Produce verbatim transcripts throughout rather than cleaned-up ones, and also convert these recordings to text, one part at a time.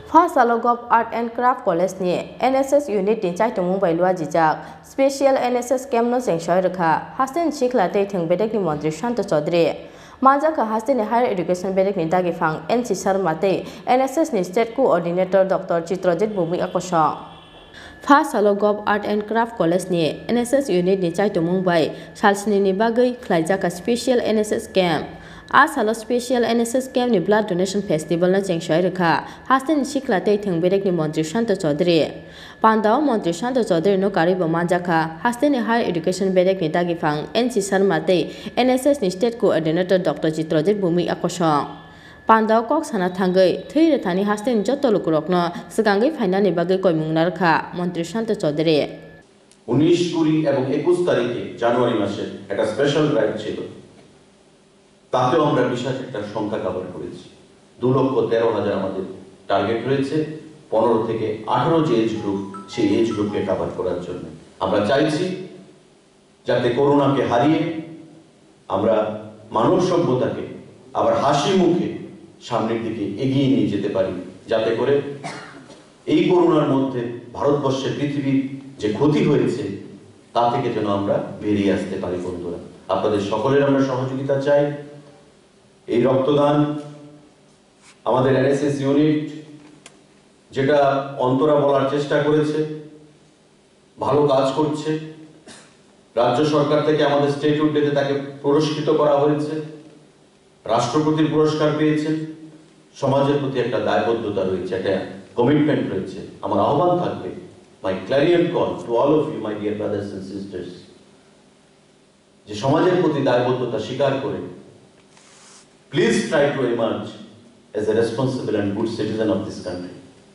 Phasalo Govt Art and Craft College ni N S S unit ni Chaitokmung bai lua jijak special N S S camp no sengshoi rakha hasten shikla te thing bedek ni Mantri Shanto Chaudhary Khlaijakha hasten higher education bedek ni dagi phang N C Sarmate N S S ni state coordinator Doctor Chaitokmung akosong Phasalo Govt Art and Craft College ni N S S unit ni Chaitokmung bai Salsni ni bagwi Khlaijakha special N S S camp Phasalo special N S S camp ni blood donation festival na chengshoi rakha hasten shikla te thing bedek ni Mantri Shanto Chaudhary Pandao Mantri Shanto Chaudhary no karibo Khlaijakha hasten higher education bedek ni dagi phang N C Sarmate N S S ni state coordinator Doctor Chaitokmung akosong Pandao kok sana thangai thui rathani hasten joto lukurokno sigangai final ni bagwi koimungna rakha Mantri Shanto Chaudhary উনিশ কুড়ি এবং একুশ তারিখে জানুয়ারি মাসে একটা special drive ছিল তাতেও আমরা বিশাল একটা সংখ্যা কভার করেছি দু লক্ষ তেরো হাজার আমাদের টার্গেট রয়েছে পনেরো থেকে আঠারো যে এজ গ্রুপ সেই এজ গ্রুপকে কভার করার জন্য আমরা চাইছি যাতে করোনাকে হারিয়ে আমরা মানব সভ্যতাকে আবার হাসি মুখে সামনের দিকে এগিয়ে নিয়ে যেতে পারি যাতে করে এই করোনার মধ্যে ভারতবর্ষের পৃথিবীর যে ক্ষতি হয়েছে তা থেকে যেন আমরা বেরিয়ে আসতে পারি বন্ধুরা আপনাদের সকলের আমরা সহযোগিতা চাই এই রক্তদান আমাদের N S S ইউনিট যেটা অন্তরা বলার চেষ্টা করেছে ভালো কাজ করছে রাজ্য সরকার থেকে আমাদের স্টেটহুড ডেতে তাকে পুরস্কৃত করা হয়েছে রাষ্ট্রপতির পুরস্কার পেয়েছে সমাজের প্রতি একটা দায়বদ্ধতা রয়েছে একটা কমিটমেন্ট রয়েছে আমার আহ্বান থাকবে my clarion call to all of you my dear brothers and sisters যে সমাজের প্রতি দায়বদ্ধতা স্বীকার করে please try to emerge as a responsible and good citizen of this country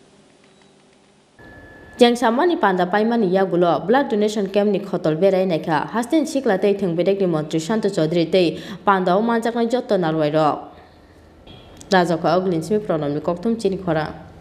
Jang samani panda paimani yagulo blood donation camp ni khotol berai naikha hasten shikla tei thing bedek ni Mantri Shanto Chaudhary tei pandao manjaknai jotto narwai rok Khlaijakha oglin simi pronom ni kokthum chini khora